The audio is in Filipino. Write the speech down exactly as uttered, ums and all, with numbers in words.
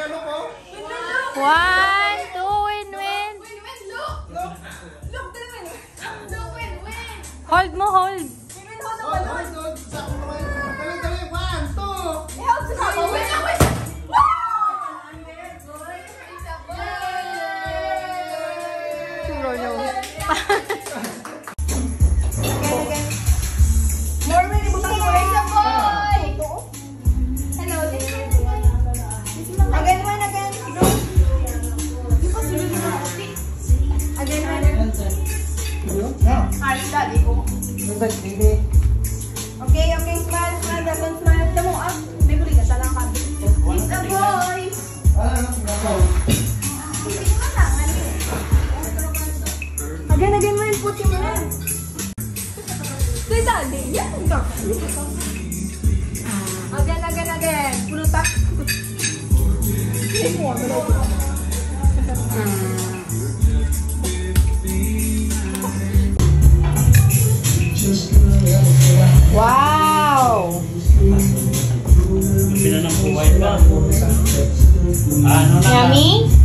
One, two, win, win. Hold mo, hold. Okay, okay, smile, smile, dapat smile. Tamo, ah, may buli ka talang kami. It's a boy! Again, again mo yung puti mo yan. Say daddy, yan. Again, again, again. Pulutak. Hindi mo, ano? Wow! Pinanang buhay pa. Ano na? Yummy?